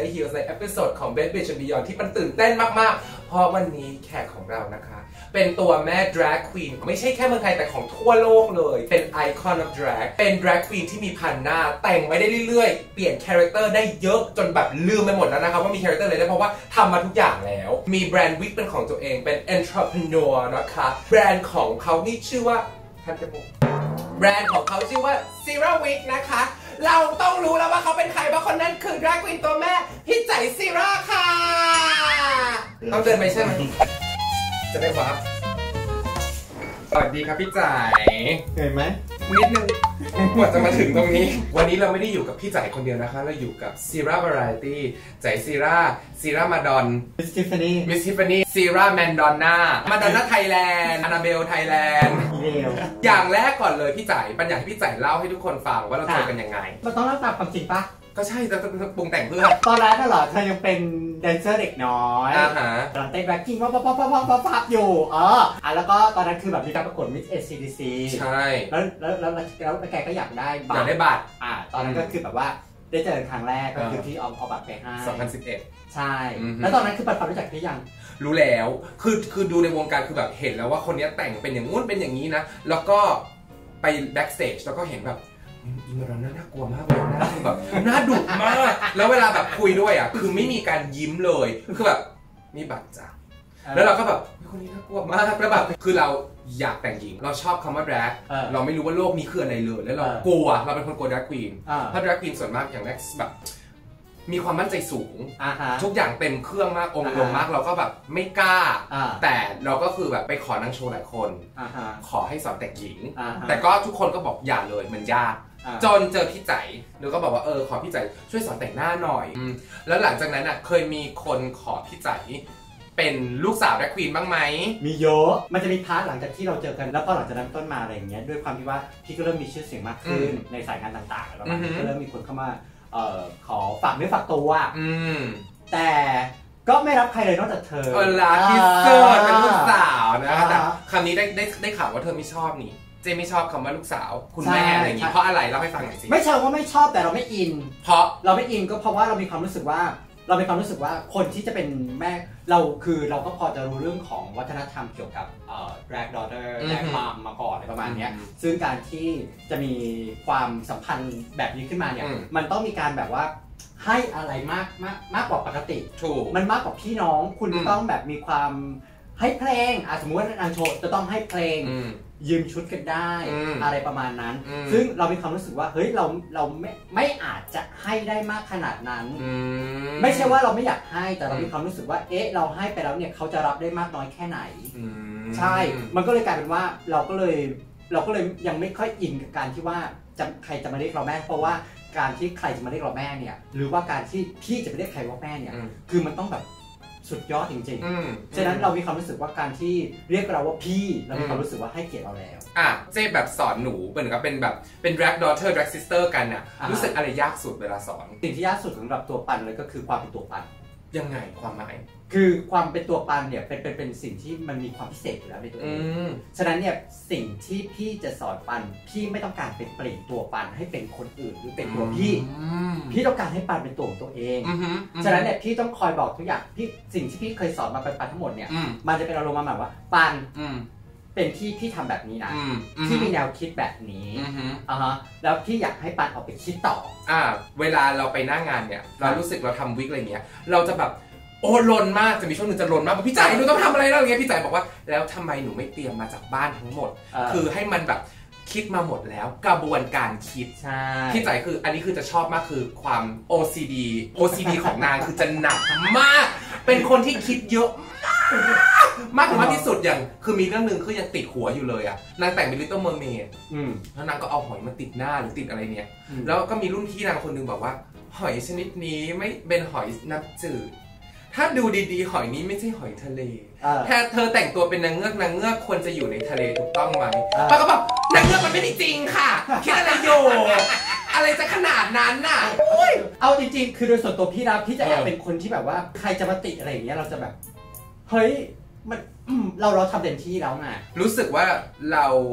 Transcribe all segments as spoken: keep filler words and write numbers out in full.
Heels ในเอพิโซดของ Best Bitch and Beyond ที่มันตื่นเต้นมากๆเพราะวันนี้แขกของเรานะคะเป็นตัวแม่ drag queen ไม่ใช่แค่เมืองไทยแต่ของทั่วโลกเลยเป็น icon of drag เป็น drag queen ที่มีพันหน้าแต่งไปได้เรื่อยๆเปลี่ยน character ได้เยอะจนแบบลืมไปหมดแล้วนะคะว่ามี character อะไรได้เพราะว่าทำมาทุกอย่างแล้วมีแบรนด์วิกเป็นของตัวเองเป็น entrepreneur นะคะแบรนด์ของเขานี่ชื่อว่าท่านจะบอกแบรนด์ของเขาชื่อว่า Zira Wig นะคะเราต้องรู้แล้วว่าเขาเป็นใครเพราะคนนั้นคือ drag queen ตัวแม่พี่ใจ Zira ค่ะต้องเดินไปใช่ไหมจะได้ว่าสวัสดีครับพี่จ๋ายเหนื่อยไหมนิดนึงกว่าจะมาถึงตรงนี้วันนี้เราไม่ได้อยู่กับพี่จ๋ายคนเดียวนะคะเราอยู่กับ Zira Variety จ๋าย Zira Zira Madon Miss Tiffany Miss Tiffany Zira Madonna Madonna Thailand Annabelle Thailand อย่างแรกก่อนเลยพี่จ๋ายปัญญาให้พี่จ๋ายเล่าให้ทุกคนฟังว่าเราเจอกันยังไงมันต้องเล่าตามความจริงปะก็ใช่จะปรุงแต่งเพื่อตอนแรกน่ะเหรอเธอยังเป็นแดนเซอร์เด็กน้อยอ่าฮะกำลังเต้นแบ็คกิ้งปั๊บปั๊บปั๊บปั๊บปั๊บปั๊บอยู่เอออ่ะแล้วก็ตอนนั้นคือแบบมีการประกวด Miss เอ ซี ดี ซีใช่แล้วแล้วแล้วแล้วแกก็อยากได้บัตรอยากได้บัตรอ่าตอนนั้นก็คือแบบว่าได้เจอครั้งแรกก็คือที่เอาเอาบัตรไปให้สองพันสิบเอ็ดใช่แล้วตอนนั้นคือปัดปัดรู้จักพี่ยังรู้แล้วคือคือดูในวงการคือแบบเห็นแล้วว่าคนนี้แต่งเป็นอย่างงู้นเป็นอย่างนี้นะแล้วก็ไปแบ็กสเตจแล้วก็เห็นแบบอีมาดอนน่ากลัวมากเลยนะคือแบบน่าดุมากแล้วเวลาแบบคุยด้วยอ่ะคือไม่มีการยิ้มเลยคือแบบมีบัตรจ้ะแล้วเราก็แบบคนนี้น่ากลัวมากแล้วแบบคือเราอยากแต่งหญิงเราชอบคำว่า drag เราไม่รู้ว่าโลกนี้คืออะไรเลยแล้วเรากลัวเราเป็นคนกลัว drag queen เพราะ drag queen ส่วนมากอย่างแรกแบบมีความมั่นใจสูงทุกอย่างเต็มเครื่องมากองค์รวมมากเราก็แบบไม่กล้าแต่เราก็คือแบบไปขอนางโชว์หลายคนขอให้สอนแต่งหญิงแต่ก็ทุกคนก็บอกอย่าเลยมันยากจนเจอพี่ใจหนูก็บอกว่าเออขอพี่ใจช่วยสอนแต่งหน้าหน่อยแล้วหลังจากนั้นอ่ะเคยมีคนขอพี่ใจเป็นลูกสาวแดรกควีนบ้างไหมมีเยอะมันจะมีพาร์ทหลังจากที่เราเจอกันแล้วพอหลังจากนั้นต้นมาอะไรอย่างเงี้ยด้วยความที่ว่าพี่ก็เริ่มมีชื่อเสียงมากขึ้นในสายงานต่างๆแล้วก็เริ่มมีคนเข้ามาเอ่อขอฝากเนื้อฝากตัวแต่ก็ไม่รับใครเลยนอกจากเธอเออลาคิสเซอร์เป็นลูกสาวนะแต่คำนี้ได้ได้ได้ข่าวว่าเธอไม่ชอบนี่เจไม่ชอบคำว่าลูกสาวคุณแม่อะไรอย่างงี้เพราะอะไรเล่าให้ฟังหน่อยสิไม่ใช่ว่าไม่ชอบแต่เราไม่อินเพราะเราไม่อินก็เพราะว่าเรามีความรู้สึกว่าเรามีความรู้สึกว่าคนที่จะเป็นแม่เราคือเราก็พอจะรู้เรื่องของวัฒนธรรมเกี่ยวกับเอ่อ drag daughter drag mom มาก่อนอะไรประมาณนี้ซึ่งการที่จะมีความสัมพันธ์แบบนี้ขึ้นมาเนี่ยมันต้องมีการแบบว่าให้อะไรมากมากมากกว่าปกติถูกมันมากกว่าพี่น้องคุณต้องแบบมีความให้เพลงอ่ะสมมติว่านางโชว์จะต้องให้เพลงยืมชุดกันได้อะไรประมาณนั้นซึ่งเรามีความรู้สึกว่าเฮ้ยเราเราไม่ไม่อาจจะให้ได้มากขนาดนั้นไม่ใช่ว่าเราไม่อยากให้แต่เรามีความรู้สึกว่าเอ๊ะเราให้ไปแล้วเนี่ยเขาจะรับได้มากน้อยแค่ไหนใช่มันก็เลยกลายเป็นว่าเราก็เลยเราก็เลยยังไม่ค่อยอินกับการที่ว่าจะใครจะมาเรียกเราแม่เพราะว่าการที่ใครจะมาเรียกเราแม่เนี่ยหรือว่าการที่พี่จะไปเรียกใครว่าแม่เนี่ยคือมันต้องแบบสุดยอดจริงๆฉะนั้นเรามีความรู้สึกว่าการที่เรียกเราว่าพี่เรามีความรู้สึกว่าให้เกียรติเราแล้วอ่ะเจ๊แบบสอนหนูเหมือนกับเป็นแบบเป็น drag daughter drag sister กันน่ะรู้สึกอะไรยากสุดเวลาสอนสิ่งที่ยากสุดสำหรับตัวปันเลยก็คือความเป็นตัวปันยังไงความหมายคือความเป็นตัวปันเนี่ยเป็นเป็นเป็นสิ่งที่มันมีความพิเศษอยู่แล้วในตัวเองฉะนั้นเนี่ยสิ่งที่พี่จะสอนปันพี่ไม่ต้องการเป็นเปลี่ยนตัวปันให้เป็นคนอื่นหรือเป็นตัวพี่พี่ต้องการให้ปันเป็นตัวของตัวเองฉะนั้นเนี่ยพี่ต้องคอยบอกทุกอย่างพี่สิ่งที่พี่เคยสอนมาปันทั้งหมดเนี่ยมันจะเป็นอารมณ์มาแบบว่าปันเป็นที่พี่ทำแบบนี้นะที่มีแนวคิดแบบนี้อ่าฮะแล้วพี่อยากให้ปันออกไปคิดต่ออ่าเวลาเราไปหน้างานเนี่ยเรารู้สึกเราทำวิกอะไรเงี้ยเราจะแบบโอ้ลนมากจะมีช่วงหนึ่งจะลนมากพี่จ๋าหนูต้องทำอะไรแล้วอย่างเงี้ยพี่จ๋าบอกว่าแล้วทำไมหนูไม่เตรียมมาจากบ้านทั้งหมดคือให้มันแบบคิดมาหมดแล้วกระบวนการคิดพี่จ๋าคืออันนี้คือจะชอบมากคือความ โอ ซี ดี โอ ซี ดี ของนางคือจะหนักมากเป็นคนที่คิดเยอะมากถึงมากที่สุดอย่างคือมีเรื่องหนึ่งคือยังติดหัวอยู่เลยอ่ะนางแต่งเป็น Little Mermaid แล้วนางก็เอาหอยมาติดหน้าหรือติดอะไรเนี่ยแล้วก็มีรุ่นพี่นางคนนึงบอกว่าหอยชนิดนี้ไม่เป็นหอยน้ำจืดถ้าดูดีๆหอยนี้ไม่ใช่หอยทะเลถ้าเธอแต่งตัวเป็นนางเงือกนางเงือกควรจะอยู่ในทะเลถูกต้องไหมป้าก็บอกนางเงือกมันไม่ได้จริงค่ะคิดอะไรอยู่อะไรจะขนาดนั้นน่ะเอาจริงๆคือโดยส่วนตัวพี่นะพี่จะแอบเป็นคนที่แบบว่าใครจะมาติอะไรอย่างเงี้ยเราจะแบบเฮ้ยมันเราเราทำเต็มที่แล้วไงรู้สึกว่าเรา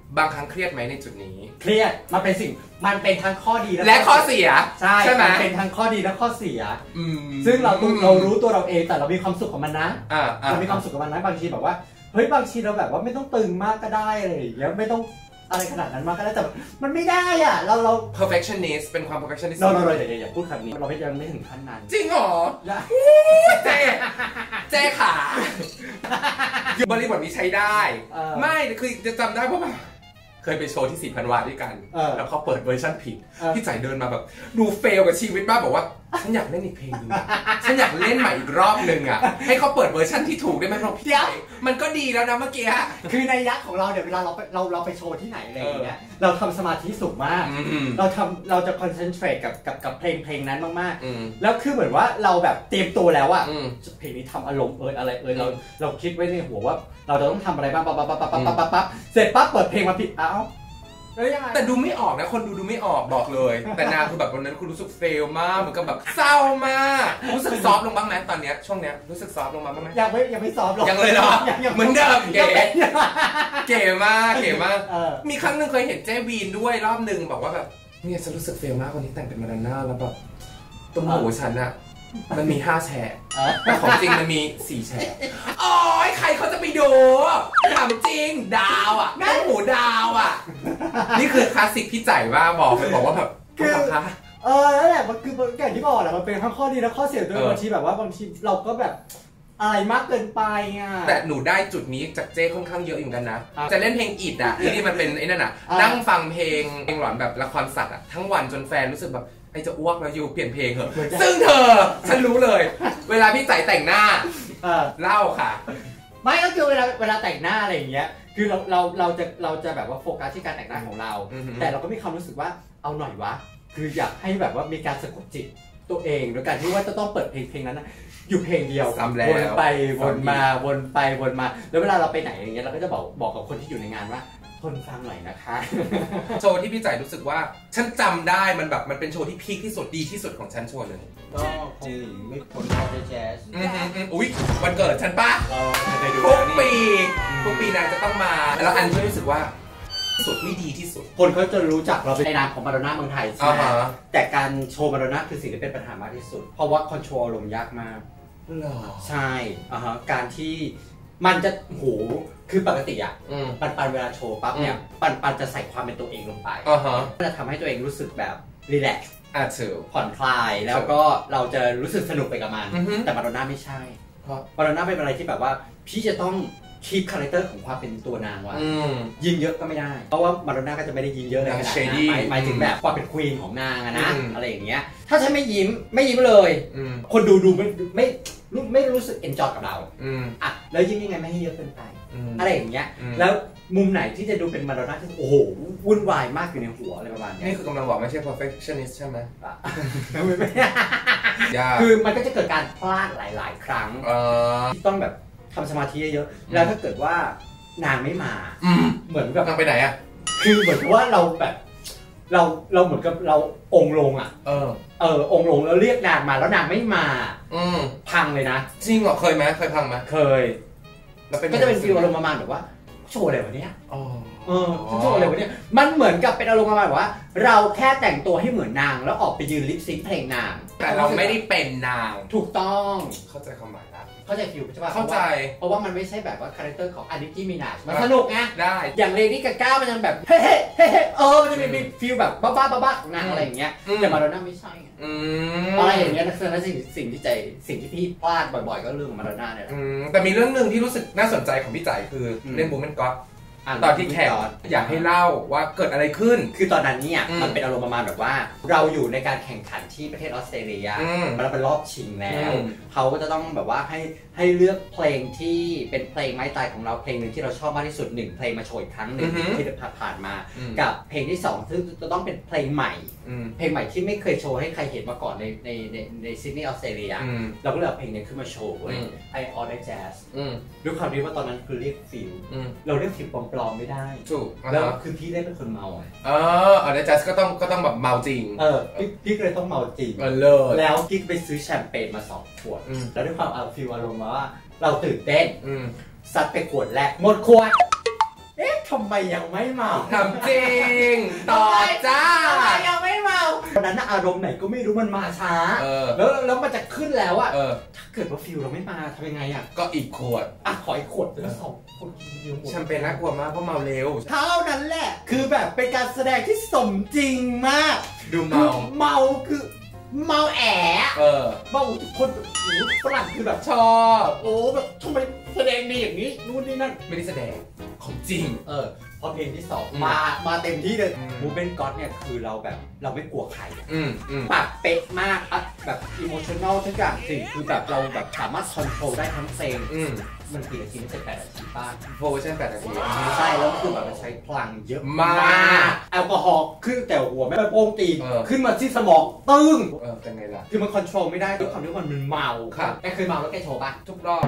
บางครั้งเครียดไหมในจุดนี้เครียดมันเป็นสิ่งมันเป็นทั้งข้อดีและข้อเสียใช่ใช่ไหมมันเป็นทั้งข้อดีและข้อเสียซึ่งเราเรารู้ตัวเราเองแต่เรามีความสุขกับมันนะเรามีความสุขกับมันนะบางทีแบบว่าเฮ้ยบางทีเราแบบว่าไม่ต้องตึงมากก็ได้อะไรอย่างเงี้ยไม่ต้องอะไรขนาดนั้นมากก็ได้แต่มันไม่ได้อ่ะเราเรา perfectionist เป็นความ perfectionist เราเราอย่าอย่าพูดคำนี้เราไม่ยังไม่ถึงขั้นนั้นจริงเหรอเจ๊เจ๊ขาบริบทนี้ใช้ได้ไม่คือจะจำได้เพราะว่าเคยไปโชว์ที่สี่พันวาด้วยกันแล้วเขาเปิดเวอร์ชันผิดพี่จ่ายเดินมาแบบดูเฟลกับชีวิตมากบอกว่าฉันอยากเล่นอีกเพลงนึงฉันอยากเล่นใหม่อีกรอบนึงอ่ะให้เขาเปิดเวอร์ชันที่ถูกได้ไหมพี่จ่ายมันก็ดีแล้วนะเมื่อกี้คือในยักษ์ของเราเนี่ยเวลาเราเราเราไปโชว์ที่ไหนอะไรอย่างเงี้ยเราทำสมาธิสูงมากเราทำเราจะคอนเซนเทรตกับกับกับเพลงเพลงนั้นมากๆแล้วคือเหมือนว่าเราแบบเตรียมตัวแล้วอ่ะเพลงนี้ทำอารมณ์เอยอะไรเอยเราเราคิดไว้ในหัวว่าเราจะต้องทำอะไรบ้างปั๊บปั๊บปั๊บปั๊บปั๊บปั๊บปั๊บเสร็จปั๊บเปิดเพลงมาผิดเอ้าแต่ดูไม่ออกนะคนดูดูไม่ออกบอกเลยแต่นางคือแบบวันนั้นคุณรู้สึกเฟลมากเหมือนกับแบบเศร้ามากรู้สึกซอฟลงบ้างไหมตอนเนี้ยช่วงเนี้ยรู้สึกซอฟลงมาบ้างไหมยังไม่ยังไม่ซอฟหรอกยังเลยเหรอเหมือนเดิมเก๋เก๋มากเก๋มากมีครั้งหนึ่งเคยเห็นเจวีนด้วยรอบหนึ่งบอกว่าแบบเนี่ยฉันรู้สึกเฟลมากวันนี้แต่งเป็นมาดอนน่าแล้วแบบตรงหูฉันอะมันมีห้าแฉกแต่ของจริงมันมีสี่แฉกโอ้ยใครเขาจะไปดูถามจริงดาวอ่ะแม่หมูดาวอ่ะนี่คือคลาสสิกพี่จ่ายว่าบอกไปบอกว่าแบบคือเออนั่นแหละมันคืออย่างที่บอกแหละมันเป็นทั้งข้อดีและข้อเสียด้วยบางทีแบบว่าบางทีเราก็แบบอะไรมากเกินไปอ่ะแต่หนูได้จุดนี้จากเจ้ค่อนข้างเยอะอยู่กันนะจะเล่นเพลงอิดอ่ะที่มันเป็นไอ้นั่นอ่ะนั่งฟังเพลงเพลงหลอนแบบละครสัตว์อ่ะทั้งวันจนแฟนรู้สึกแบบไอจะอ้วกแล้วอยู่เปลี่ยนเพลงเหรอซึ่งเธอฉันรู้เลยเวลาพี่จ่ายแต่งหน้าเล่าค่ะไม่ก็คือเวลาเวลาแต่งหน้าอะไรอย่างเงี้ยคือเราเราเราจะเราจะแบบว่าโฟกัสที่การแต่งหน้าของเราแต่เราก็มีความรู้สึกว่าเอาหน่อยวะคืออยากให้แบบว่ามีการสะกดจิตตัวเองโดยการที่ว่าจะต้องเปิดเพลงเพลงนั้นนะอยู่เพลงเดียววนไปวนมาวนไปวนมาแล้วเวลาเราไปไหนอย่างเงี้ยเราก็จะบอกบอกกับคนที่อยู่ในงานว่าทนฟังหน่อยนะคะโชว์ที่พี่จ่ายรู้สึกว่าฉันจำได้มันแบบมันเป็นโชว์ที่พีคที่สุดดีที่สุดของฉันโชว์หนึ่งก็คงไม่พ้นคอร์ดแจ๊สอุ้ยวันเกิดฉันป่ะทุกปีทุกปีนางจะต้องมาแล้วอันที่รู้สึกว่าสุดไม่ดีที่สุดคนเขาจะรู้จักเราในนามของมาดอนน่าเมืองไทยใช่ไหมแต่การโชว์มาดอนน่าคือสิ่งที่เป็นปัญหามากที่สุดเพราะว่าคอนโทรลอารมณ์ยากมากใช่อ่าฮะการที่มันจะโหคือปกติอ่ะปันปันเวลาโชว์ปั๊บเนี่ยปันปันจะใส่ความเป็นตัวเองลงไปจะทำให้ตัวเองรู้สึกแบบรีแลกซ์ผ่อนคลายแล้วก็เราจะรู้สึกสนุกไปกับมันแต่มาดอนน่าไม่ใช่เพราะมาดอนน่าเป็นอะไรที่แบบว่าพี่จะต้องคีปคาแรคเตอร์ของความเป็นตัวนางไว้ยิงเยอะก็ไม่ได้เพราะว่ามาดอนน่าก็จะไม่ได้ยิงเยอะเลยขนาดนั้นหมายถึงแบบความเป็นควีนของนางนะอะไรอย่างเงี้ยถ้าฉันไม่ยิ้มไม่ยิ้มเลยคนดูดูไม่ไม่ไม่รู้สึกเอนจอยกับเราอ่ะแล้วยิ้มยังไงไม่ให้เยอะเกินไปอะไรอย่างเงี้ยแล้วมุมไหนที่จะดูเป็นมาดอนน่าที่โอ้โหวุ่นวายมากอยู่ในหัวอะไรประมาณนี้นี่คือกำลังบอกไม่ใช่ perfectionist ใช่ไหมคือมันก็จะเกิดการพลาดหลายๆครั้งที่ต้องแบบทำสมาธิเยอะๆแล้วถ้าเกิดว่านางไม่มาเหมือนกับนางไปไหนอ่ะคือเหมือนว่าเราแบบเราเราเหมือนกับเราองลงอ่ะเออเออองลงแล้วเรียกนางมาแล้วนางไม่มาพังเลยนะจริงเหรอเคยไหมเคยพังไหมเคยก็จะเป็นฟีลอารมณ์ประมาณแบบว่าโชว์อะไรวะเนี่ยเออโชว์อะไรวะเนี่ยมันเหมือนกับเป็นอารมณ์ประมาณแบบว่าเราแค่แต่งตัวให้เหมือนนางแล้วออกไปยืนลิปซิงค์เพลงนางแต่เราไม่ได้เป็นนางถูกต้องเข้าใจความหมายแล้วเข้าใจฟิวใช่ป่ะเข้าใจเพราะว่ามันไม่ใช่แบบว่าคาแรคเตอร์ของอานิกี้มินาชมันสนุกไงได้อย่างเลดี้กาก้ามันยังแบบเฮ้เฮ้เฮ้เออมันจะมีฟิลแบบบ้าบ้าบ้าบ้าของนางอะไรอย่างเงี้ยแต่มาดอนน่าไม่ใช่อะไรอย่างเงี้ยนั่นคือสิ่งสิ่งที่ใจสิ่งที่พี่พลาดบ่อยๆก็เรื่องของมาดอนน่าเนี่ยแต่มีเรื่องหนึ่งที่รู้สึกน่าสนใจของพี่จ่ายคือเรื่องบูมแมนก็อดตอนที่แข่งอยากให้เล่าว่าเกิดอะไรขึ้นคือตอนนั้นเนี่ยมันเป็นอารมณ์ประมาณแบบว่าเราอยู่ในการแข่งขันที่ประเทศออสเตรเลียมันเป็นรอบชิงแล้วเขาก็จะต้องแบบว่าให้ให้เลือกเพลงที่เป็นเพลงไม้ตายของเราเพลงหนึ่งที่เราชอบมากที่สุดหนึ่งเพลงมาโชว์อีกครั้งหนึ่งที่ผ่านมากับเพลงที่สองซึ่งจะต้องเป็นเพลงใหม่เพลงใหม่ที่ไม่เคยโชว์ให้ใครเห็นมาก่อนในในในในซิดนีย์ออสเตรเลียเราก็เลยเอาเพลงนี้ขึ้นมาโชว์ไอออเดอร์แจ๊สด้วยความที่ว่าตอนนั้นคือเรียกฟิลเราเรียกฟิลปลอมๆไม่ได้ถูกแล้วคือพี่ได้เป็นคนเมาอ่ะเออออเดอร์แจ๊สก็ต้องก็ต้องแบบเมาจริงเออพี่พี่เลยต้องเมาจริงเออเลยแล้วพี่ไปซื้อแชมเปญมาสองขวดแล้วด้วยความเอาฟิลอารมณ์ว่าเราตื่นเต้นซัดไปขวดแรกหมดขวดเอ๊ะทำำไมยังไม่เมาทำจริงต่อจ้าทำไมยังไม่เมาตอนนั้นอารมณ์ไหนก็ไม่รู้มันมาช้าแล้วแล้วมันจะขึ้นแล้วอะถ้าเกิดว่าฟิลเราไม่มาทำยังไงอะก็อีกขวดอ่ะขออีกขวดแล้วสองคนกินเยอะหมดแชมเปญน่ากลัวมากเพราะเมาเร็วเท่านั้นแหละคือแบบเป็นการแสดงที่สมจริงมากดูเมาเมาคือเมาแอะเออเมาทุกคนแบบฝรั่งคือแบบชอบโอ้แบบทำไมแสดงดีอย่างนี้นู่นนี่นั่นไม่ได้แสดงของจริงเออพอเพลงที่สองมามาเต็มที่เลยมูเบนก็อดเนี่ยคือเราแบบเราไม่กลัวใครปากเป๊ะมากแบบอิโมชั่นแนลทุกอย่างสิคือแบบเราแบบสามารถคอนโทรลได้ทั้งเพลงมันกี่นาทีไม่ใช่แปดนาทีป้าโฟร์ใช่แปดนาทีใช่แล้วคือแบบมันใช้พลังเยอะมากแอลกอฮอล์ขึ้นแต่หัวไม่ไปโป้งตีขึ้นมาที่สมองตึ้งเออเป็นไงล่ะคือมันคอนโทรลไม่ได้ด้วยความที่มันเมาค่ะแกเคยเมาแล้วแกโชว์ป่ะทุกรอบ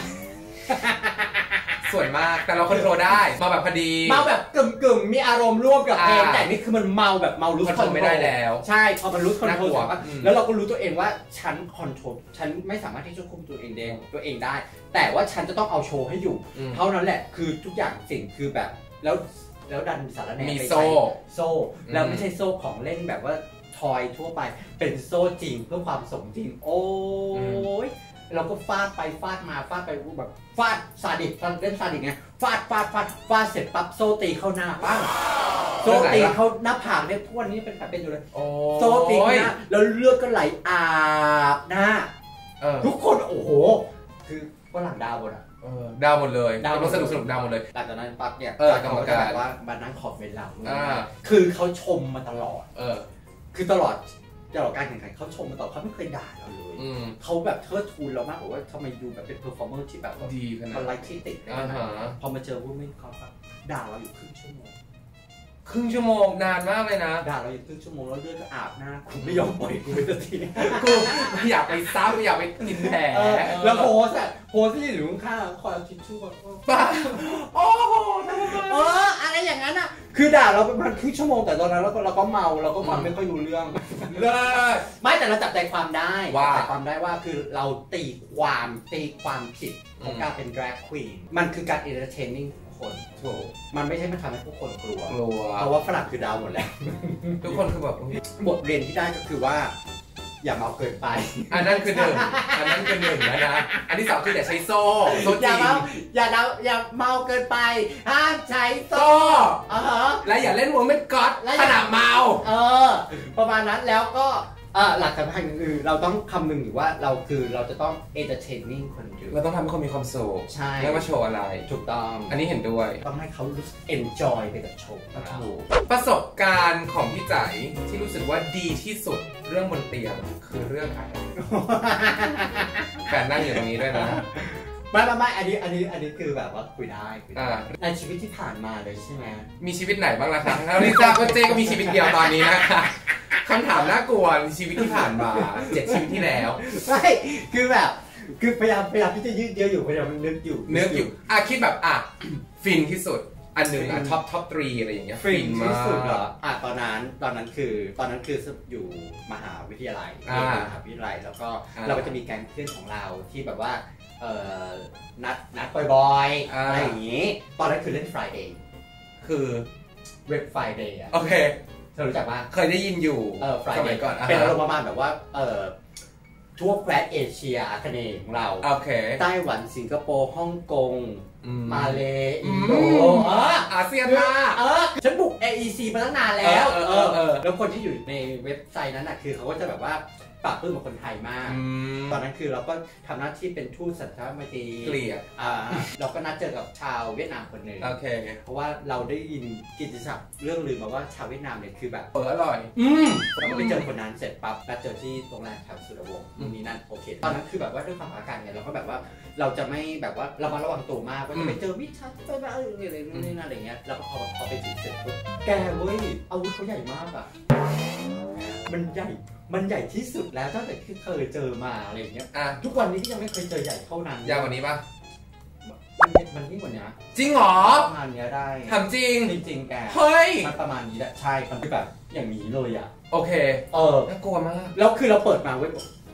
ส่วนมากแต่เราคอนโทรลได้มาแบบพอดีเมาแบบกึ่มกึ่มมีอารมณ์ร่วมกับเพลงแต่นี่คือมันเมาแบบเมารู้คอนโทรลไม่ได้แล้วใช่พอมันรู้คอนโทรลแล้วเราก็รู้ตัวเองว่าฉันคอนโทรลฉันไม่สามารถที่จะควบคุมตัวเองได้ตัวเองได้แต่ว่าฉันจะต้องเอาโชว์ให้อยู่เท่านั้นแหละคือทุกอย่างสิ่งคือแบบแล้วแล้วดันสารแหน่มีโซ่โซ่แล้วไม่ใช่โซ่ของเล่นแบบว่าทอยทั่วไปเป็นโซ่จริงเพื่อความสมจริงโอ้ยเราก็ฟาดไปฟาดมาฟาดไปแบบฟาดซาดิสเล่นซาดิสไงฟาดฟาดฟาดฟาดเสร็จปั๊บโซ่ตีเข้าหน้าปั้งโซ่ตีเข้าหน้าผากเนี่ยทุกวันนี้เป็นแบบเป็นอยู่เลยโซ่ตีเข้าหน้าแล้วเลือดก็ไหลอาบหน้าทุกคนโอ้โหคือฝรั่งดาวหมดอ่ะดาวหมดเลยดาวสนุกสนุกดาวหมดเลยหลังจากนั้นปั๊บเนี่ยกรรมการว่ามานั่งขอบเวลาคือเขาชมมาตลอดคือตลอดตลอดการแข่งขันเขาชมมาตลอดเขาไม่เคยด่าเราเลยเขาแบบเทิดทูนเรามากบอกว่าทำไมดูแบบเป็นเพอร์ฟอร์เมอร์ที่แบบดีขนาดมันไลท์ที่ติดพอมาเจอวูแมนเขาด่าเราอยู่ครึ่งชั่วโมงครึ่งชั่วโมงนานมากเลยนะด่าเราอยู่ครึ่งชั่วโมงแล้วเลือดก็อาบหน้ากูไม่ยอมปล่อยกูไปสักทีกูไม่อยากไปซ้ำไม่อยากไปกินแผลแล้วโพสอะโพสที่อยู่ข้างคอยทิชชู่ป้าโอ้โหเอออะไรอย่างนั้นอะคือด่าเราประมาณครึ่งชั่วโมงแต่ตอนนั้นเราก็เราก็เมาเราก็ฟังไม่ค่อยรู้เรื่องเลยไม่แต่เราจับใจความได้จับใจความได้ว่าคือเราตีความตีความผิดของการเป็น drag queen มันคือการ entertainingคนถูกมันไม่ใช่มันทำให้ผู้คนกลัวกลัวเพราะว่าฝรั่งคือดาวหมดแล้วทุกคนคือแบบบทเรียนที่ได้ก็คือว่าอย่าเมาเกินไปอันนั้นคือหนึ่งอันนั้นคือหนึ่งนะนะอันที่สองคืออย่าใช้โซ่โซ่จริงอย่าเมาอย่าเมาเกินไปห้ามใช้โซ่และอย่าเล่นวงเม็ดก๊อตขณะเมาเออประมาณนั้นแล้วก็หลักสำคัญคือเราต้องคำนึงอยู่ว่าเราคือเราจะต้อง entertaining คนดูเราต้องทำให้คนมีความสุขใช่ไม่ว่าโชว์อะไรถูกต้องอันนี้เห็นด้วยต้องให้เขารู้สึก enjoy ไปกับโชว์ถูกประสบการณ์ของพี่จ๋าที่รู้สึกว่าดีที่สุดเรื่องบนเตียงคือเรื่องอะไรแฟนนั่งอยู่ตรงนี้ด้วยนะไม่ไม่ไม่อันนี้อันนี้อันนี้คือแบบว่าคุยได้ในชีวิตที่ผ่านมาเลยใช่ไหมมีชีวิตไหนบ้างล่ะคะแล้วลิซ่าก็เจ๊ก็มีชีวิตเดียวตอนนี้นะคะคำถามน่ากลัวชีวิตที่ผ่านมาเจ็ดชีวิตที่แล้วไม่คือแบบคือพยายามพยายามที่จะยืดเยอะอยู่พยายามนึกอยู่นึกอยู่อ่ะคิดแบบอ่ะฟินที่สุดอันหนึ่งอ่ะท็อปท็อปทรีอะไรอย่างเงี้ยฟินที่สุดเหรออ่ะตอนนั้นตอนนั้นคือตอนนั้นคืออยู่มหาวิทยาลัยมหาวิทยาลัยแล้วก็เราก็จะมีแก๊งเพื่อนของเราที่แบบว่าเอ่อนัดนัดบ่อยๆอะไรอย่างงี้ตอนนั้นคือเล่น Friday คือเว็บ Friday อ่ะโอเคเธอรู้จักป่ะเคยได้ยินอยู่เออ Friday ก่อนเป็นอารมณ์ประมาณแบบว่าเอ่อทั่วแคว้นเอเชียอาคเนย์ของเราโอเคไต้หวันสิงคโปร์ฮ่องกงมาเลอินโดเอออาเซียนมากเออฉันบุก เอ อี ซี มาตั้งนานแล้วเออเออแล้วคนที่อยู่ในเว็บไซต์นั้นน่ะคือเขาก็จะแบบว่าปรับปลื้มกับคนไทยมากตอนนั้นคือเราก็ทำหน้าที่เป็นทูตสัญชาติไมตรีเกลียดอ่าเราก็นัดเจอกับชาวเวียดนามคนหนึ่งโอเคเพราะว่าเราได้ยินกิตติศัพท์เรื่องลือมาว่าชาวเวียดนามเนี่ยคือแบบเอออร่อยอืมเราก็ไปเจอคนนั้นเสร็จปั๊บนัดเจอที่โรงแรมแถวสุรวงศ์นี่นั่นโอเคตอนนั้นคือแบบว่าด้วยความอาการเนี่ยเราก็แบบว่าเราจะไม่แบบว่าเรามาระวังตัวมากว่าจะไปเจอมิจฉาชีพไปอะไรนู่นนี่นั่นอะไรเงี้ยแล้วก็พอพอไปถึงเสร็จปุ๊บแกเว้ยอาวุธเขาใหญ่มากอ่ะมันใหญ่มันใหญ่ที่สุดแล้วตั้งแต่ที่เคยเจอมาอะไรอย่างเงี้ยอ่ะทุกวันนี้ก็ยังไม่เคยเจอใหญ่เท่านั้นยาวกว่านี้ป่ะมันมันยิ่งกว่านี้จริงเหรอประมาณนี้ได้ทำจริงจริงๆแกเฮ้ยมันประมาณนี้แหละใช่มันคือแบบอย่างนี้เลยอ่ะโอเคเออน่ากลัวมากแล้วคือเราเปิดมาเว้ยคุณพ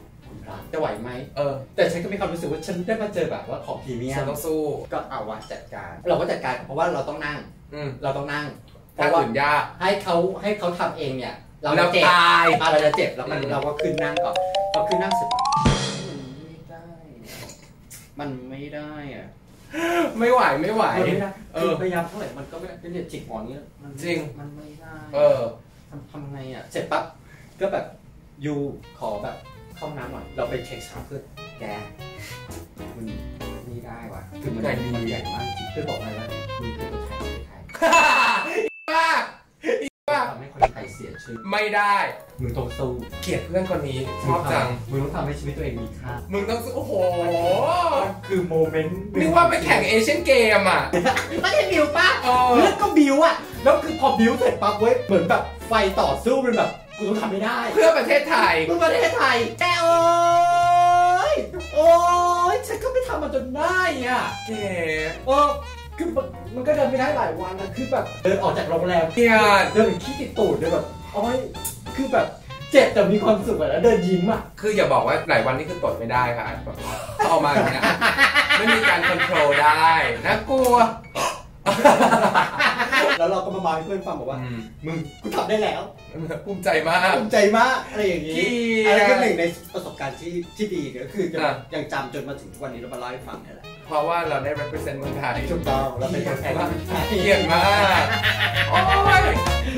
รักจะไหวไหมเออแต่ฉันก็มีความรู้สึกว่าฉันได้มาเจอแบบว่าของพรีเมียมฉันต้องสู้ก็เอาวะจัดการเราก็จัดการเพราะว่าเราต้องนั่งเราต้องนั่งเพราะว่าอื่นยากให้เขาให้เขาทำเองเนี่ยเราจะเจ็บเราจะเจ็บแล้วมันเราก็ขึ้นนั่งก่อนพอขึ้นนั่งเสร็จไม่ได้มันไม่ได้อะไม่ไหวไม่ไหวเออพยายามเท่าไหร่มันก็ไม่ได้เป็นเด็กจิกหมอนเงี้ยจริงมันไม่ได้เออทำทำไงอ่ะเสร็จปั๊บก็แบบยูขอแบบเข้าน้ำหน่อยเราไปเช็คสาวเพื่อนแกมันไม่ได้ว่ะคือมันใหญ่มันใหญ่มากจริงเพื่อนบอกอะไรว่ามึงคือตัวไทยตัวไทยมากทำให้คนไทยเสียชื่อไม่ได้มึงต้องสู้เกลียดเพื่อนคนนี้ชอบจังมึงต้องทำให้ชีวิตตัวเองมีค่ามึงต้องสู้โอ้โหคือโมเมนต์นึกว่าไปแข่งเอเชียนเกมอ่ะไม่ใช่บิวป่ะเลือดก็บิวอ่ะแล้วคือพอบิวเสร็จปั๊บเว้ยเหมือนแบบไฟต่อสู้เป็นแบบกูต้องทำไม่ได้เพื่อประเทศไทยเพื่อประเทศไทยแต่โอ้ยโอ้ยฉันก็ไม่ทำมันจนได้อ่ะเก๋เออคือมันก็เดินไม่ได้หลายวันนะคือแบบเดินออกจากโรงแรมเกียดเดินขี้ติดตูดเลยแบบโอ้ยคือแบบเจ็บแต่มีความสุขแล้วเดินยิ้มอ่ะคืออย่าบอกว่าหลายวันนี่คือตดไม่ได้ค่ะเอามาอย่างเงี้ยไม่มีการคอนโทรลได้น่ากลัวแล้วเราก็มาบอกให้เพื่อนฟังบอกว่ามึงกูทำได้แล้วภูมิใจมากภูมิใจมากอะไรอย่างนี้อะไรก็หนึ่งในประสบการณ์ที่ที่ดีก็คือยังจำจนมาถึงวันนี้เรามาเล่าให้ฟังนี่แหละเพราะว่าเราได้ represent เมืองไทยถูกต้องเราเป็นตัวแทนเมืองไทยเกียรติมากโอ้ย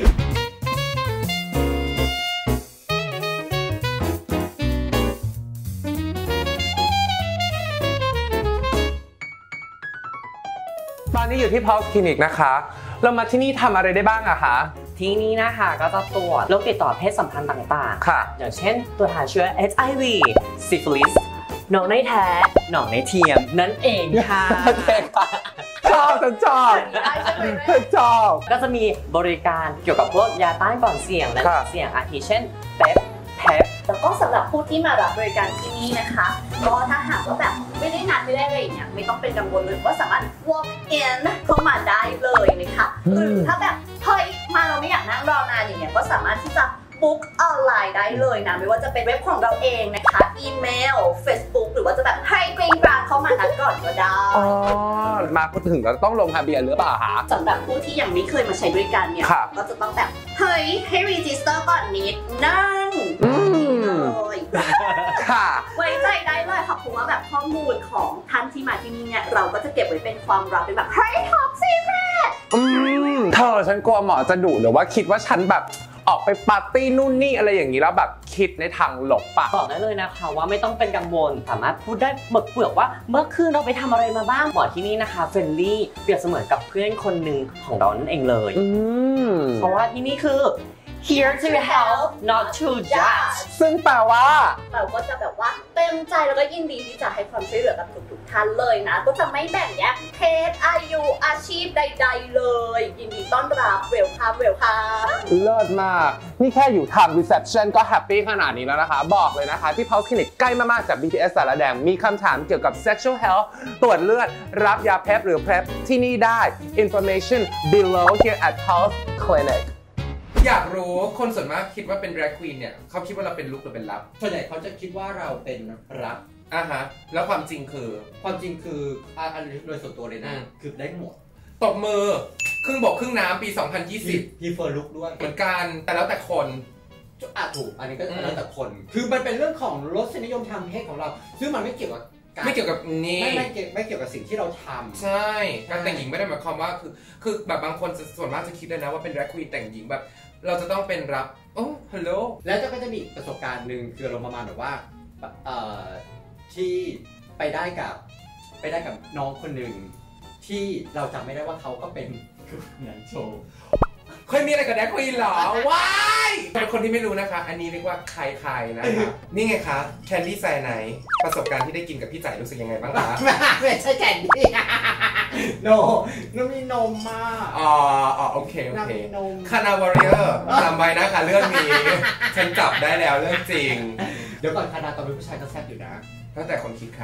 ตอนนี้อยู่ที่ Pulse Clinic นะคะเรามาที่นี่ทำอะไรได้บ้างอะคะที่นี่นะคะก็จะตรวจโรคติดต่อเพศสัมพันธ์ต่างๆค่ะอย่างเช่นตัวหาเชื้อ เอช ไอ วี ซิฟิลิสหนองในแท้หนองในเทียมนั่นเองค่ะโอเคค่ะชอบฉันชอบฉันชอบก็จะมีบริการเกี่ยวกับพวกยาต้านก่อนเสี่ยงและเสี่ยงอาทิเช่นเป๊ปแพ็บแล้วก็สำหรับผู้ที่มารับบริการที่นี่นะคะก็ถ้าหากว่าแบบไม่ได้นัดไม่ได้อะไรเนี่ยไม่ต้องเป็นกังวลเลยว่าสามารถ walk in เข้ามาได้เลยนะคะหรือถ้าแบบเฮ้ยมาเราไม่อยากนั่งรอนานอย่างเงี้ยก็สามารถที่จะบุ๊กออนไลน์ได้เลยนะไม่ว่าจะเป็นเว็บของเราเองนะคะอีเมล Facebook หรือว่าจะแบบให้กรีนกราดเข้ามานัดก่อนก็ได้อ๋อมาพูดถึงเราต้องลงทะเบียนหรือเปล่าคะสำหรับผู้ที่ยังไม่เคยมาใช้บริการเนี่ยก็จะต้องแบบเฮ้ยให้รีจิสเตอร์ก่อนนิดนั่งเลยค่ะไว้ใจได้เลยค่ะเพราะว่าแบบข้อมูลของท่านที่มาที่นี่เนี่ยเราก็จะเก็บไว้เป็นความลับเป็นแบบเฮ้ยท็อปซีเครตอืมเธอฉันกลัวหมอจะดุหรือว่าคิดว่าฉันแบบออกไปปาร์ตี้นู่นนี่อะไรอย่างนี้แล้วแบบคิดในทางลบปะบอกได้เลยนะคะว่าไม่ต้องเป็นกังวลสามารถพูดได้หมดเปลือกว่าเมื่อคืนเราไปทำอะไรมาบ้างหมอที่นี่นะคะเฟรนลี่เปรียบเสมือนกับเพื่อนคนหนึ่งของเรานั่นเองเลยเพราะว่าที่นี่คือ here to help not to judge ซึ่งแปลว่าเราก็จะแบบว่าเต็มใจแล้วก็ยินดีที่จะให้ความช่วยเหลือกับทุกๆท่านเลยนะก็จะไม่แบ่งแยกเพศอายุอาชีพใดๆเลยยินดีต้อนรับเวลคัมเวลคัมเลิศมากนี่แค่อยู่ทำ reception ก็แฮปปี้ขนาดนี้แล้วนะคะบอกเลยนะคะที่ Pulse Clinic ใกล้มากๆจาก บี ที เอส สารแดงมีคำถามเกี่ยวกับ sexual health ตรวจเลือดรับยาเพปหรือ พี ร อี พี ที่นี่ได้ information below here at Pulse Clinicอยากรู้คนส่วนมากคิดว่าเป็น drag queen เนี่ยเขาคิดว่าเราเป็นลุคหรือเป็นลับส่วนใหญ่เขาจะคิดว่าเราเป็นรับอ่ะฮะแล้วความจริงคือความจริงคืออันนี้โดยส่วนตัวเลยนะคือได้หมดตบมือครึ่งบกครึ่งน้ำปีสองพันยี่สิบพีเฟอร์ลุคด้วยเหมือนกันแต่แล้วแต่คนอ่ะถูกอันนี้ก็แล้วแต่คนคือมันเป็นเรื่องของรสนิยมทางเพศของเราซึ่งมันไม่เกี่ยวกับไม่เกี่ยวกับนี่ไม่ไม่เกี่ยวไม่เกี่ยวกับสิ่งที่เราทำใช่การแต่งหญิงไม่ได้หมายความว่าคือคือแบบบางคนส่วนมากจะคิดเลยนะว่าเป็น drag queen แต่งหญิงแบบเราจะต้องเป็นรับโอ้ฮัลโหลแล้วก็จะมีประสบการณ์หนึ่งคือเราประมาณแบบว่าเอ่อที่ไปได้กับไปได้กับน้องคนหนึ่งที่เราจำไม่ได้ว่าเขาก็เป็นงานโชว์เคยมีอะไรกับแดกควีนหรอว้ายเป็นคนที่ไม่รู้นะคะอันนี้เรียกว่าใครๆนะคะนี่ไงคะแคนดี้แซนไหนประสบการณ์ที่ได้กินกับพี่จ่ายรู้สึกยังไงบ้างคะไม่ใช่แคนดี้โนมันมีนมมากอ๋ออ๋อโอเคโอเคคานาวาริเออร์จำไว้นะคะเรื่องนี้ฉันจับได้แล้วเรื่องจริงเดี๋ยวก่อนคานาตอนเป็นผู้ชายก็แซ่บอยู่นะตั้งแต่คนคิดค่ะ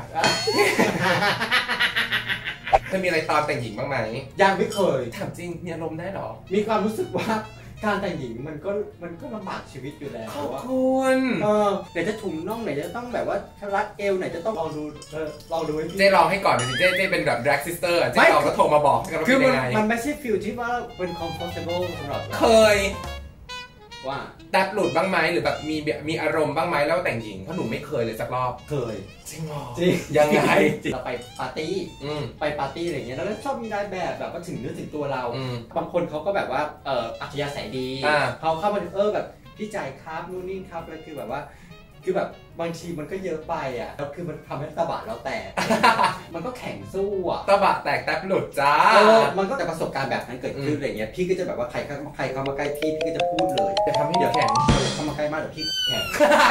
เคยมีอะไรตอนแต่งหญิงบ้างไหมยังไม่เคยถามจริงมีอารมณ์ได้หรอมีความรู้สึกว่าการแต่งหญิงมันก็มันก็ลำบากชีวิตอยู่แล้วขอบคุณเออไหนจะถุงน่องไหนจะต้องแบบว่ารัดเอวไหนจะต้องลองดูเออลองดูให้พี่เจ๊ลองให้ก่อนเดี๋ยวเจ๊เจ๊เป็นแบบ drag sister เจ๊ลองก็โทรมาบอกกันว่าเป็นยังไงมันไม่ใช่ฟิลที่ว่าเป็น comfortable สำหรับเคยว่าแตบหลุดบ้างไหมหรือแบบมีมีอารมณ์บ้างไหมแล้วแต่งหญิงเพราะหนูไม่เคยเลยสักรอบเคยจริงหรอจริงยังไงเราไปปาร์ตี้ไปปาร์ตี้อะไรเงี้ยแล้วชอบมีนายแบบแบบว่าถึงเนื้อถึงตัวเราบางคนเขาก็แบบว่าเอออัธยาศัยดีเขาเข้ามาเออแบบพี่ใจครับนู่นนี่ครับแล้วคือแบบว่าคือแบบบางทีมันก็เยอะไปอ่ะแล้วคือมันทำให้ตะบะเราแตกมันก็แข่งสู้อ่ะตะบะแตกแตบหลุดจ้าเออมันก็จะประสบการณ์แบบนั้นเกิดขึ้นอะไรเงี้ยพี่ก็จะแบบว่าใครเข้าใครเข้ามาใกล้พี่พี่ก็จะพูดเลยจะทำให้เดี๋ยวแข่งเข้ามาใกล้มากเดี๋ยวพี่แข่ง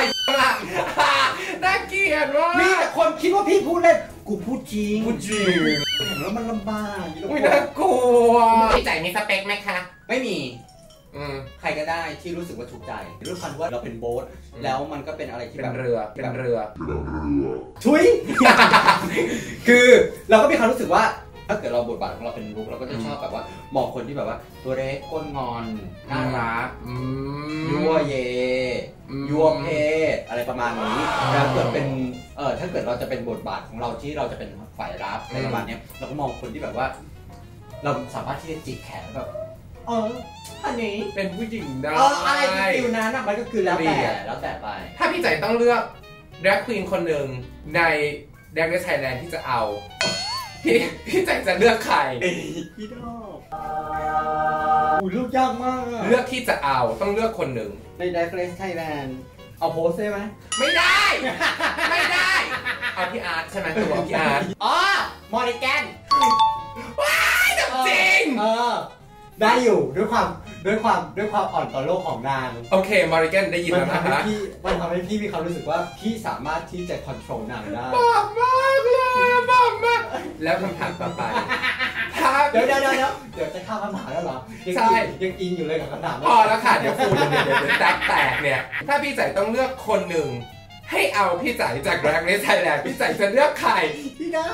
น่าเกลียดว่ะมีแต่คนคิดว่าพี่พูดเล่นกูพูดจริงพูดจริงแล้วมันลำบากไม่น่ากลัวพี่ใจมีสเปคไหมคะไม่มีใครก็ได้ที่รู้สึกว่าถูกใจด้วยความว่าเราเป็นโบ๊ทแล้วมันก็เป็นอะไรที่แบบเป็นเรือเป็นเรือชุยคือเราก็มีความรู้สึกว่าถ้าเกิดเราบทบาทของเราเป็นลุคเราก็จะชอบแบบว่ามองคนที่แบบว่าตัวเล็กก้นงอนน่ารักยั่วเยยั่วเพศอะไรประมาณนี้ถ้าเกิดเป็นเออถ้าเกิดเราจะเป็นบทบาทของเราที่เราจะเป็นฝ่ายรับอะไรประมาณนี้เราก็มองคนที่แบบว่าเราสามารถที่จะจิกแขนแบบเอออันนี้เป็นผู้หญิงได้เอออะไรฟิลนั้นมันก็คือแล้วแต่แล้วแต่ไปถ้าพี่ใจต้องเลือก drag queen คนหนึ่งใน Drag Race Thailand ที่จะเอาพี่พี่ใจจะเลือกใครพี่ดอกอุ้ยเลือกยากมากเลือกที่จะเอาต้องเลือกคนหนึ่งใน Drag Race Thailand เอาโพสได้ไหมไม่ได้ไม่ได้เอาพี่อาร์ตใช่ไหมตัวพี่อาร์ตอ๋อมอริแกนว้ายจริงเออได้อยู่ด้วยความด้วยความด้วยความอ่อนต่อโลกของนางโอเคมอริแกนได้ยินแล้วนะฮะมันทำให้พี่มีความรู้สึกว่าพี่สามารถที่จะควบคุมนางได้บ้ามากเลยบ้ามากแล้วคำถามต่อไปเดี๋ยวเดี๋ยวเดี๋ยวเดี๋ยวจะเข้าคำถามแล้วเหรอใช่ยังอินอยู่เลยกับคำถามพอแล้วค่ะเดี๋ยวฟูเดี๋ยวเดี๋ยวแตกแตกเนี่ยถ้าพี่ใจต้องเลือกคนหนึ่งให้เอาพี่ใจจาก Drag Race Thailand พี่ใจจะเลือกใครพี่นะ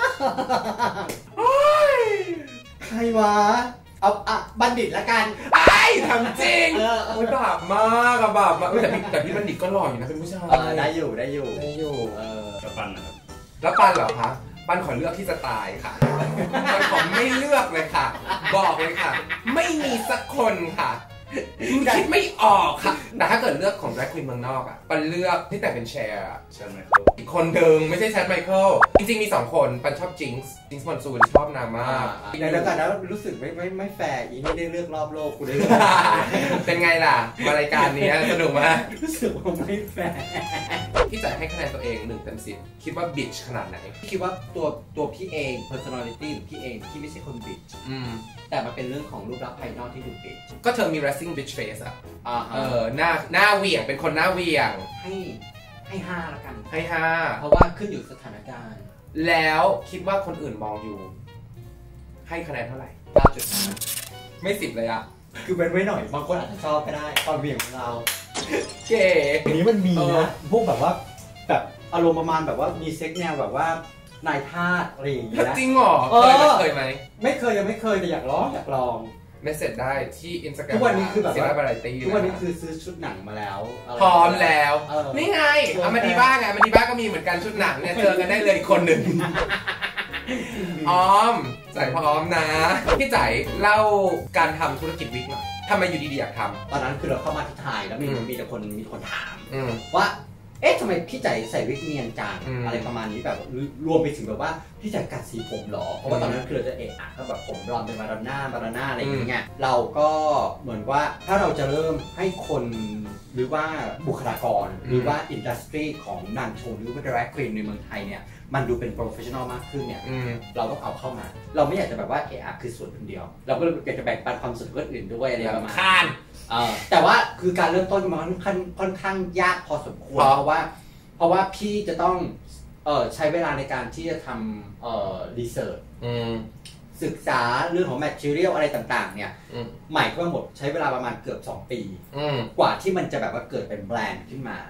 ใครวะเอาอ่ะบัณฑิตละกันไอ้ทำจริงโอ้ยบาปมากอะบาปมากแต่พี่แต่พี่บัณฑิตก็หล่ออยู่นะเป็นผู้ชายได้อยู่ได้อยู่ได้อยู่เออแล้วปันนะครับแล้วปันเหรอคะปันขอเลือกที่จะตายค่ะปันขอไม่เลือกเลยค่ะบอกเลยค่ะไม่มีสักคนค่ะคิดไม่ออกค่ะแต่ถ้าเกิดเลือกของ drag queen เมืองนอกอ่ะปันเลือกที่แต่เป็นแชร์แชร์ไมเคิลอีกคนหนึ่งไม่ใช่แชร์ไมเคิลจริงๆมีสองคนปันชอบจิงส์จิงส์มอนซูนชอบนางมากในแล้วแต่แล้วรู้สึกไม่ไม่ไม่แฟร์อีไม่ได้เลือกรอบโลกกูได้เป็นไงล่ะมารายการนี้สนุกมากรู้สึกว่าไม่แฟร์พี่จะให้คะแนนตัวเองหนึ่งเต็มสิบคิดว่าบิชขนาดไหนคิดว่าตัวตัวพี่เอง personality หรือพี่เองที่ไม่ใช่คนบิชแต่มันเป็นเรื่องของรูปลักษณ์ภายนอกที่ดูบิชก็เธอมี resting bitch face อ่ะเออหน้าหน้าเหวี่ยงเป็นคนหน้าเหวี่ยงให้ให้ห้าละกันให้ห้าเพราะว่าขึ้นอยู่สถานการณ์แล้วคิดว่าคนอื่นมองอยู่ให้คะแนนเท่าไหร่เก้าจุดห้าไม่สิบเลยอ่ะคือเป็นไว้หน่อยบางคนอาจจะชอบก็ได้ตอนเหวี่ยงของเราเก๋ทีนี้มันมีนะพวกแบบว่าแบบอารมณ์ประมาณแบบว่ามีเซ็กแนวแบบว่านายทาสอะไรอย่างเงี้ยจริงเหรอเคยเคยไหมไม่เคยยังไม่เคยแต่อยากลองอยากลองเมสเสจได้ที่ Instagram ทุกวันนี้คือแบบว่าทุกวันนี้คือซื้อชุดหนังมาแล้วพร้อมแล้วนี่ไงอามาดีบ้าไงอามาดีบ้าก็มีเหมือนกันชุดหนังเนี่ยเจอกันได้เลยคนหนึ่งออมใส่พร้อมนะพี่ใจเล่าการทำธุรกิจวิกหน่อยทำไมอยู่ดีๆอยากทำตอนนั้นคือเราเข้ามาที่ไทยแล้วมีมีแต่คนมีคนถามว่าเอ๊ะทำไมพี่ใจใส่วิกเนียนจังอะไรประมาณนี้แบบรวมไปถึงแบบว่าพี่ใจกัดสีผมหรอเพราะว่าตอนนั้นคือเราจะเอะอะก็แบบผมรอนเป็นมาราน่ามาราน่าอะไรอย่างเงี้ยเราก็เหมือนว่าถ้าเราจะเริ่มให้คนหรือว่าบุคลากรหรือว่าอินดัสทรีของนางโชว์หรือว่า drag queen ในเมืองไทยเนี่ยมันดูเป็นโปรเฟชชั่นอลมากขึ้นเนี่ยเราต้องเอาเข้ามาเราไม่อยากจะแบบว่าเอะอะคือส่วนคนเดียวเราก็อยากจะแบ่งปันความสุขกับคนอื่นด้วยอะไรประมาณนั้นแต่ว่าคือการเริ่มต้นมันค่อนค่อนข้างยากพอสมควรเพราะว่าเพราะว่าพี่จะต้องเอ่อใช้เวลาในการที่จะทำเอ่อรีเสิร์ชศึกษาเรื่องของแมททีเรียลอะไรต่างๆเนี่ยใหม่ก็หมดใช้เวลาประมาณเกือบสองปีกว่าที่มันจะแบบว่าเกิดเป็นแบรนด์ขึ้นมา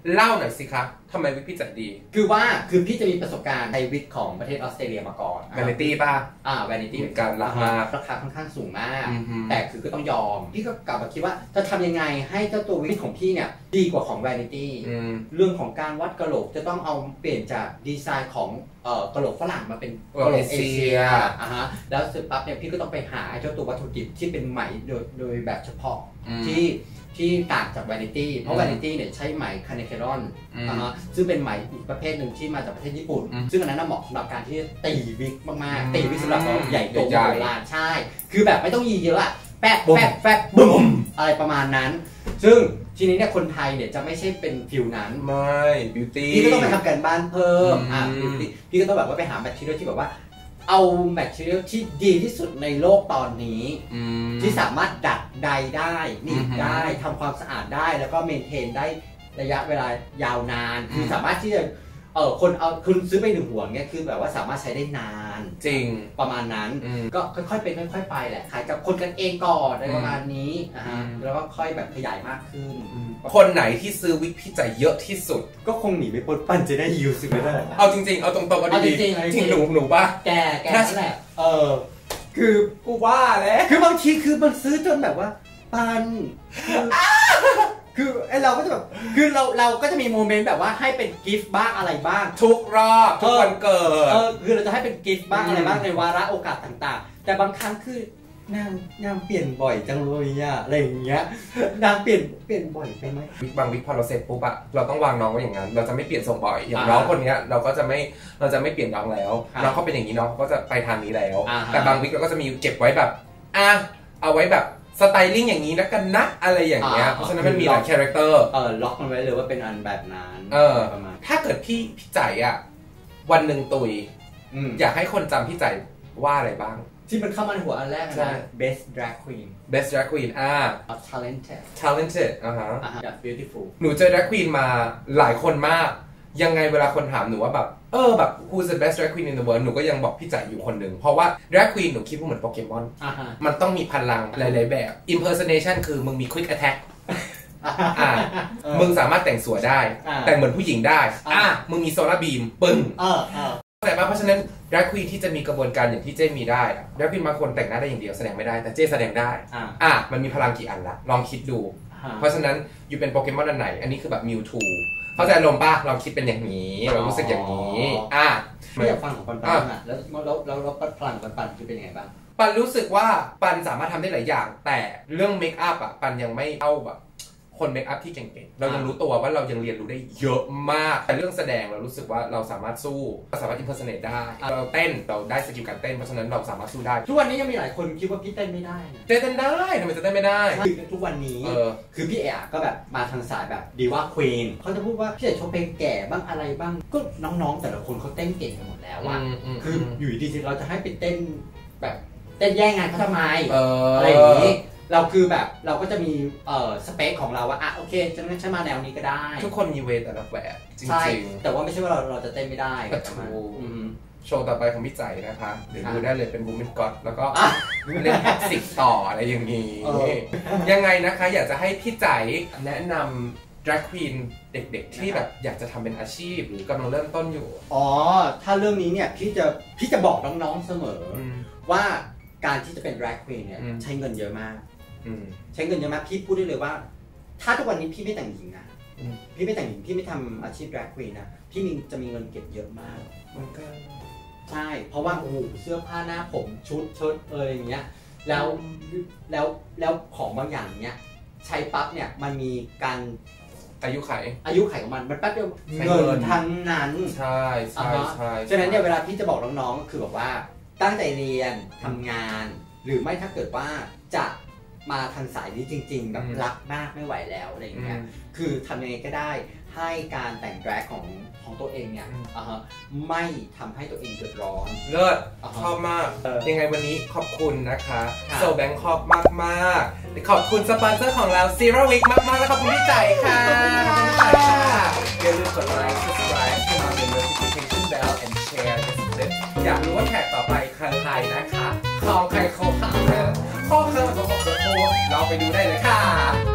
เล่าหน่อยสิคะทำไมวิกพี่จัดดีคือว่าคือพี่จะมีประสบการณ์ในวิกของประเทศออสเตรเลียมาก่อน Vanity ป่ะอ่า Vanity เหมือนกันราคาราคาค่อนข้างสูงมากแต่คือก็ต้องยอมพี่ก็กลับมาคิดว่าจะทำยังไงให้เจ้าตัววิกของพี่เนี่ยดีกว่าของ Vanity เรื่องของการวัดกะโหลกจะต้องเอาเปลี่ยนจากดีไซน์ของเอ่อกะโหลกฝรั่งมาเป็นกะโหลกเอเชียอ่าฮะแล้วเสร็จปั๊บเนี่ยพี่ก็ต้องไปหาเจ้าตัววัตถุดิบที่เป็นไหมโดยโดยแบบเฉพาะที่ที่ต่างจาก Vanity เพราะ Vanity เนี่ยใช้ไหมคาเนเครอนนะฮะซึ่งเป็นไหมอีกประเภทหนึ่งที่มาจากประเทศญี่ปุ่นซึ่งอันนั้นเหมาะสำหรับการที่ตีวิกมากๆตีวิกสำหรับเราใหญ่โตโบราณใช่คือแบบไม่ต้องยีเยอะอะแป๊บแป๊บแป๊บบุ้มอะไรประมาณนั้นซึ่งทีนี้เนี่ยคนไทยเนี่ยจะไม่ใช่เป็นฟิวนั้นไม่บิวตี้พี่ก็ต้องไปทำการบ้านเพิ่มอ่าบิวตี้พี่ก็ต้องแบบว่าไปหาแมททีเรียลที่แบบว่าเอาแมททีเรียลที่ดีที่สุดในโลกตอนนี้ที่สามารถดัดใดได้หนีบได้ทำความสะอาดได้แล้วก็เมนเทนได้ระยะเวลายาวนานคือสามารถที่จะเออคนเอาคุณซื้อไปหนึ่งหัวเนี่ยคือแบบว่าสามารถใช้ได้นานจริงประมาณนั้นก็ค่อยๆเป็นค่อยๆไปแหละขายกับคนกันเองก่อนในประมาณนี้นะฮะแล้วก็ค่อยแบบขยายมากขึ้นคนไหนที่ซื้อวิกพี่ใจเยอะที่สุดก็คงหนีไม่พ้นปั้นจะได้ยูสิไม่ได้เอาจริงๆเอาตรงๆเอาดีๆจริงหนูหนูป่ะแกแกนั่นแหละเออคือกูว่าแล้วคือบางทีคือมันซื้อจนแบบว่าปันคือไอเราก็จะแบบคือเราเราก็จะมีโมเมนต์แบบว่าให้เป็นกิฟต์บ้างอะไรบ้างทุกรอบทุกวันเกิดเออคือเราจะให้เป็นกิฟต์บ้างอะไรบ้างในวาระโอกาสต่างๆแต่บางครั้งคือนางนางเปลี่ยนบ่อยจังเลยอะอะไรอย่างเงี้ยนางเปลี่ยนเปลี่ยนบ่อยไปไหมวิกบางวิกพอเราเสร็จปุ๊บอะเราต้องวางน้องไว้อย่างนั้นเราจะไม่เปลี่ยนทรงบ่อยอย่างน้องคนนี้เราก็จะไม่เราจะไม่เปลี่ยนน้องแล้วน้องเขาเป็นอย่างนี้น้องก็จะไปทางนี้แล้วแต่บางวิกเราก็จะมีเก็บไว้แบบอ่ะเอาไว้แบบสไตลิ่งอย่างนี้นะกันนะอะไรอย่างเงี้ยเพราะฉะนั้นมันมีหลายคาแรคเตอร์เออล็อกมันไว้เลยว่าเป็นอันแบบนั้นเออประมาณถ้าเกิดพี่พี่ใจอะวันหนึ่งตุยอยากให้คนจำพี่ใจว่าอะไรบ้างที่มันเข้ามาในหัวอันแรกนะ best drag queen best drag queen อ่า talented talented อ่าฮะ beautiful หนูเจอ drag queen มาหลายคนมากยังไงเวลาคนถามหนูว่าแบบเออแบบ who's the best drag queen in the world หนูก็ยังบอกพี่จ่ายอยู่คนหนึ่งเพราะว่า drag queen หนูคิดว่าเหมือนโปเกมอนมันต้องมีพลังหลายๆแบบ impersonation คือมึงมี quick attack อ่ามึงสามารถแต่งสวยได้แต่งเหมือนผู้หญิงได้อ่ามึงมีโซลาร์บีมปึ้งแต่เพราะฉะนั้น drag queen ที่จะมีกระบวนการอย่างที่เจ้มีได้ drag queen บางคนแต่งหน้าได้อย่างเดียวแสดงไม่ได้แต่เจ้แสดงได้อ่ามันมีพลังกี่อันละลองคิดดูเพราะฉะนั้นอยู่เป็นโปเกมอนอันไหนอันนี้คือแบบมิวทูเข้าใจลมป่ะเราคิดเป็นอย่างนี้เรารู้สึกอย่างนี้อ่ะไม่อยากฟังของปันปันอ่ะแล้วแล้วแล้วแล้วพลังปันปันคือเป็นยังไงบ้างปันรู้สึกว่าปันสามารถทำได้หลายอย่างแต่เรื่องเมคอัพอ่ะปันยังไม่เท่าแบบคนเมคอัพที่เก่งๆเรายังรู้ตัวว่าเรายังเรียนรู้ได้เยอะมากแต่เรื่องแสดงเรารู้สึกว่าเราสามารถสู้เราสามารถ impersonate ได้เราเต้นเราได้สกิลการเต้นเพราะฉะนั้นเราสามารถสู้ได้ทุกวันนี้ยังมีหลายคนคิดว่าพี่เต้นไม่ได้เต้นได้ทำไมจะเต้นไม่ได้ทุกวันนี้คือพี่เอ๋ก็แบบมาทางสายแบบดีว่าควีนเขาจะพูดว่าพี่เอ๋ชอบเพลงแก่บ้างอะไรบ้างก็น้องๆแต่ละคนเขาเต้นเก่งกันหมดแล้วอ่ะคืออยู่ดีๆเราจะให้ไปเต้นแบบเต้นแย่งงานเขาทำไมอะไรอย่างนี้เราคือแบบเราก็จะมีเอ่อสเปคของเราว่าอ่ะโอเคฉันฉันมาแนวนี้ก็ได้ทุกคนมีเวทแต่ละแบบจริงๆแต่ว่าไม่ใช่ว่าเราเราจะเต้นไม่ได้โชว์ต่อไปของพี่ใจนะคะเดี๋ยวดูได้เลยเป็นบูมมินก็อตแล้วก็เล่นสิกต่ออะไรอย่างนี้ยังไงนะคะอยากจะให้พี่ใจแนะนำ drag queen เด็กๆที่แบบอยากจะทำเป็นอาชีพหรือกำลังเริ่มต้นอยู่อ๋อถ้าเรื่องนี้เนี่ยพี่จะพี่จะบอกน้องๆเสมอว่าการที่จะเป็น drag queen เนี่ยใช้เงินเยอะมากใช้เงินเยอะมากพี่พูดได้เลยว่าถ้าทุกวันนี้พี่ไม่แต่งหญิงนะพี่ไม่แต่งหญิงพี่ไม่ทำอาชีพ drag queen นะพี่มีจะมีเงินเก็บเยอะมากมันก็ใช่เพราะว่าโอ้โหเสื้อผ้าหน้าผมชุดเชิ้ตเอออย่างเงี้ยแล้วแล้วแล้วของบางอย่างเนี้ยใช้ปั๊บเนี่ยมันมีการอายุไขอายุไขของมันมันแป๊บเดียวเงินทั้งนั้นใช่ใช่ใช่ฉะนั้นเนี่ยเวลาพี่จะบอกน้องๆก็คือแบบว่าตั้งใจเรียนทำงานหรือไม่ถ้าเกิดว่าจะมาทางสายนี้จริงๆแบบรักมากไม่ไหวแล้วอะไรอย่างเงี้ยคือทำยังไงก็ได้ให้การแต่งแดรกของของตัวเองเนี่ยไม่ทำให้ตัวเองเดือดร้อนเลิศชอบมากยังไงวันนี้ขอบคุณนะคะโซแบงคอกมากมากขอบคุณสปอนเซอร์ของเรา Zero Week มากมากแล้วขอบคุณพี่ใจค่ะอย่าลืมกดไลค์ subscribe ให้มาเป็น notification bell and share this clip อยากรู้ว่าแขกต่อไปใครนะคะคอใครโคข้าวเธอข้อเธอของผมโคเราไปดูได้เลยค่ะ